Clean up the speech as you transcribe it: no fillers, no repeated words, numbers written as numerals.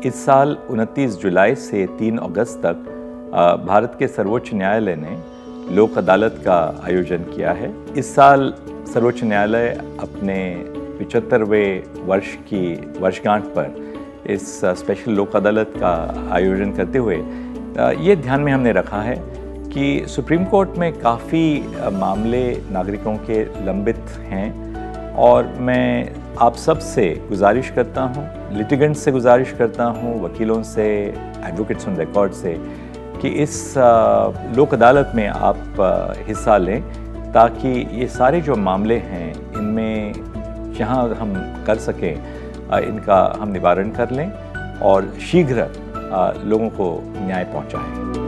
इस साल 29 जुलाई से 3 अगस्त तक भारत के सर्वोच्च न्यायालय ने लोक अदालत का आयोजन किया है। इस साल सर्वोच्च न्यायालय अपने 75वें वर्ष की वर्षगांठ पर इस स्पेशल लोक अदालत का आयोजन करते हुए ये ध्यान में हमने रखा है कि सुप्रीम कोर्ट में काफ़ी मामले नागरिकों के लंबित हैं और मैं आप सब से गुजारिश करता हूँ, लिटिगेंट से गुजारिश करता हूँ, वकीलों से, एडवोकेट्स ऑन रिकॉर्ड से कि इस लोक अदालत में आप हिस्सा लें ताकि ये सारे जो मामले हैं इनमें जहाँ हम कर सकें इनका हम निवारण कर लें और शीघ्र लोगों को न्याय पहुँचाएं।